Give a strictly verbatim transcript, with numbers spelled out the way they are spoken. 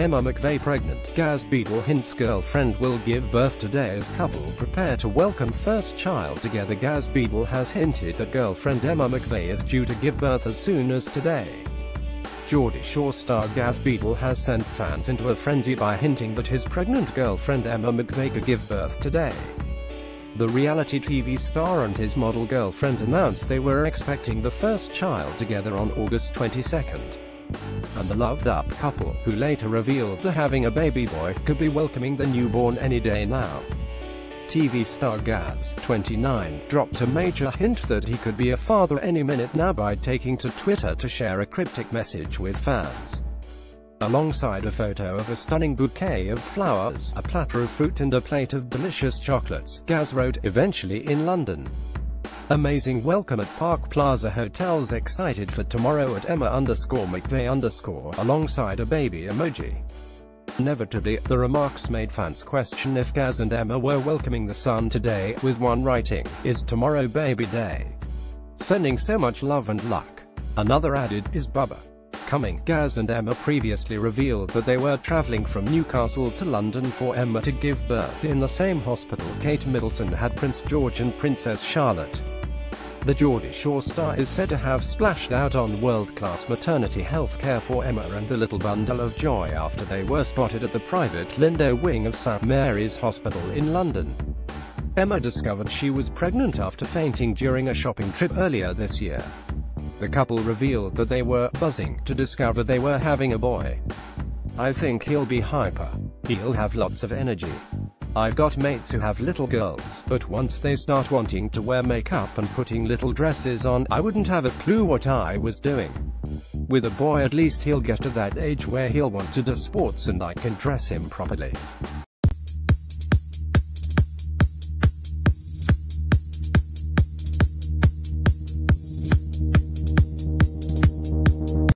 Emma McVey pregnant. Gaz Beadle hints girlfriend will give birth today as couple prepare to welcome first child together. Gaz Beadle has hinted that girlfriend Emma McVey is due to give birth as soon as today. Geordie Shore star Gaz Beadle has sent fans into a frenzy by hinting that his pregnant girlfriend Emma McVey could give birth today. The reality T V star and his model girlfriend announced they were expecting the first child together on August twenty-second. And the loved-up couple, who later revealed that having a baby boy, could be welcoming the newborn any day now. T V star Gaz, twenty-nine, dropped a major hint that he could be a father any minute now by taking to Twitter to share a cryptic message with fans. Alongside a photo of a stunning bouquet of flowers, a platter of fruit and a plate of delicious chocolates, Gaz wrote, "Eventually in London. Amazing welcome at Park Plaza Hotels, excited for tomorrow at Emma underscore McVey underscore, alongside a baby emoji." Inevitably, the remarks made fans question if Gaz and Emma were welcoming the son today, with one writing, "Is tomorrow baby day? Sending so much love and luck." Another added, "Is Bubba coming?" Gaz and Emma previously revealed that they were travelling from Newcastle to London for Emma to give birth in the same hospital Kate Middleton had Prince George and Princess Charlotte. The Geordie Shore star is said to have splashed out on world-class maternity health care for Emma and the little bundle of joy after they were spotted at the private Lindo wing of St Mary's Hospital in London. Emma discovered she was pregnant after fainting during a shopping trip earlier this year. The couple revealed that they were buzzing to discover they were having a boy. "I think he'll be hyper. He'll have lots of energy. I've got mates who have little girls, but once they start wanting to wear makeup and putting little dresses on, I wouldn't have a clue what I was doing. With a boy at least he'll get to that age where he'll want to do sports and I can dress him properly."